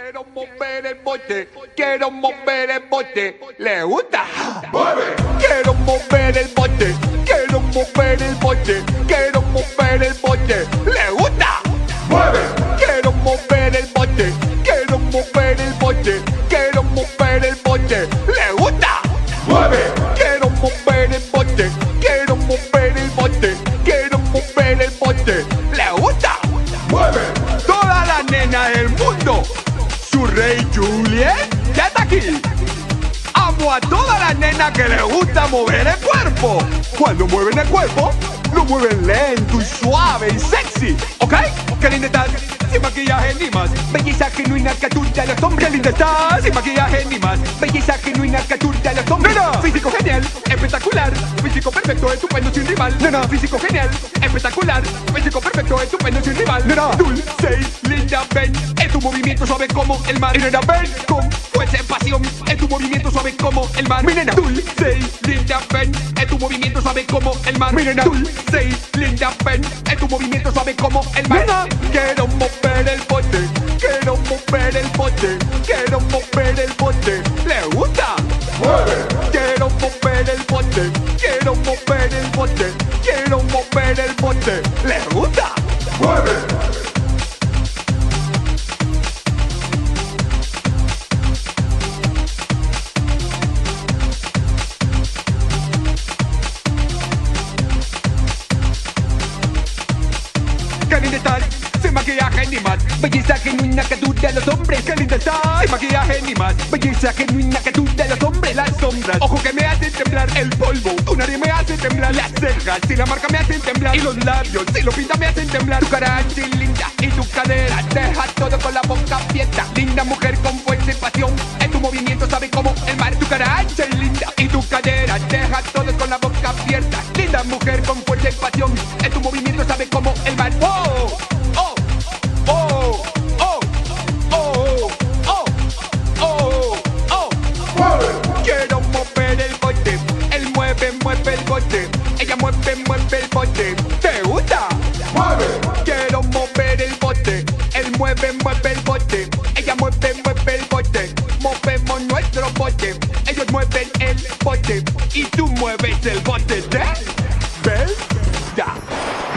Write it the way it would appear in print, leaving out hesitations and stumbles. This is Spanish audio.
Quiero mover el bote, quiero mover el bote, ¿le gusta? ¡Mueve! Quiero mover el bote, quiero mover el bote, quiero mover el bote, ¿le gusta? ¡Mueve! Quiero mover el bote, quiero mover el bote, quiero mover el bote, ¿le gusta? ¡Mueve! Quiero mover el bote, quiero mover el bote, quiero mover el bote, ¿le gusta? ¡Mueve! Todas las nenas del mundo, su rey Juliet ya está aquí. Amo a todas las nenas que les gusta mover el cuerpo. Cuando mueven el cuerpo, lo mueven lento y suave y sexy, ¿ok? Qué linda estás, sin maquillaje ni más. Belleza genuina que aturda a los hombres. Qué linda estás, sin maquillaje ni más. Belleza genuina que aturda a los hombres. Nena, físico genial, espectacular. Físico perfecto, estupendo, sin rival. Nena, físico genial, espectacular. Físico perfecto, estupendo, sin rival. Nena, dulce y linda, ven. En tu movimiento suave como el mar. Y nena, ven con fuerza y pasión. En tu movimiento suave como el mar. Mi nena, dulce y linda, ven. En tu movimiento suave como el mar. Mi nena, dulce y linda, ven. En tu movimiento suave como el mar. Nena, quiero mover el bote, quiero mover el bote, quiero mover el bote, ¿le gusta? ¡Mueve! Quiero mover el bote, quiero mover el bote, quiero mover el bote, ¿le gusta? ¡Mueve! Qué linda estás, sin maquillaje ni más. Belleza genuina que aturda a los hombres. Qué linda estás, sin maquillaje ni más. Belleza genuina que aturda a los hombres. Las sombras, ojo que me hacen temblar. El polvo, tu nariz me hace temblar. Las cejas, si la marca me hacen temblar. Y los labios, si lo pinta me hacen temblar. Tu cara ancha y linda y tu cadera deja todo con la boca abierta. Linda mujer con fuerza y pasión. En tu movimiento sabe como el mar. Tu cara ancha y linda y tu cadera deja todo con la boca abierta. Linda mujer con fuerza y pasión. En tu movimiento sabe como el mar. ¡Oh! ¡Oh! ¡Oh! ¡Oh! ¡Oh! ¡Oh! ¡Oh! ¡Oh! ¡Mueve! Quiero mover el bote. Él mueve, mueve el bote. Ella mueve, mueve el bote. ¿Te gusta? ¡Mueve! Quiero mover el bote. Él mueve, mueve el bote. Ella mueve, mueve el bote. Movemos nuestro bote. Ellos mueven el bote. Y tú mueves el bote de... ¿Ves? Ya.